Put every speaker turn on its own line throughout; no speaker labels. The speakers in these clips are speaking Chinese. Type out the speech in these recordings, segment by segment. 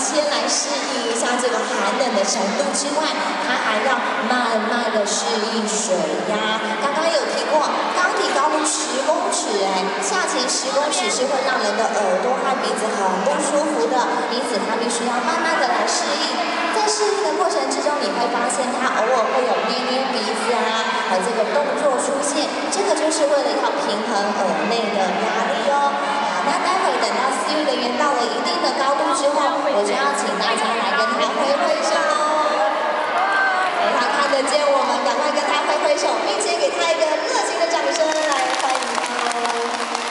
先来适应一下这个寒冷的程度之外，它还要慢慢的适应水压。刚刚有提过，钢体高度10公尺，下潜10公尺是会让人的耳朵和鼻子很不舒服的，因此它必须要慢慢的来适应。在适应的过程之中，你会发现它偶尔会有捏捏鼻子和这个动作出现，这个就是为了要平衡耳内的压力哦。好，那待会等到私域人员到了一定的高度之后，我就要请大家来跟他挥挥手喽。给他看得见我们，赶快跟他挥挥手，并且给他一个热情的掌声来欢迎他哦。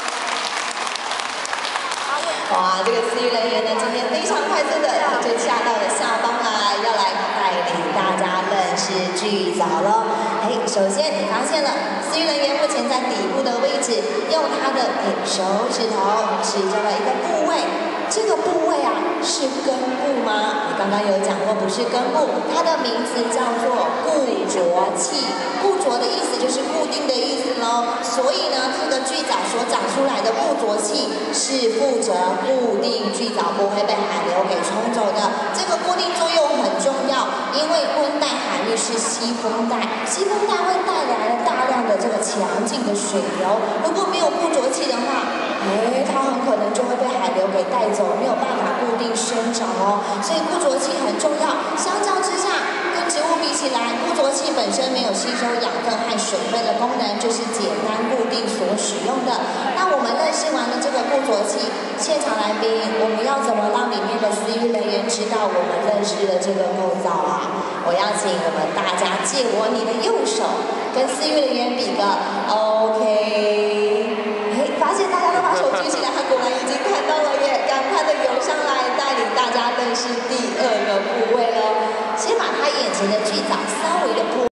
哇，这个私域人员呢，今天非常快速的就下到了下方来，要来带领大家认识巨藻喽。首先你发现了，私域人员目前在底部的位置，用他的手指头指着了一个部位，这个部位是根部吗？你刚刚有讲过不是根部，它的名字叫做固着器。固着的意思就是固定的意思喽。所以呢，这个巨藻所长出来的固着器是负责固定巨藻不会被海流给冲走的。这个固定作用很重要，因为温带海域是西风带，西风带会带来了大量的这个强劲的水流。如果没有固着器的话，它很可能就会被海流给带走，没有办法固定生长哦。所以固着器很重要。相较之下，跟植物比起来，固着器本身没有吸收养分和水分的功能，就是简单固定所使用的。那我们认识完了这个固着器，现场来宾，我们要怎么让里面的私域人员知道我们认识了这个构造啊？我要请我们大家借我你的右手，跟私域人员比个 OK。发现大家都把手举起来，他果然已经看到了耶！赶快的游上来，带领大家认识第2个部位喽。先把他眼前的巨藻稍微的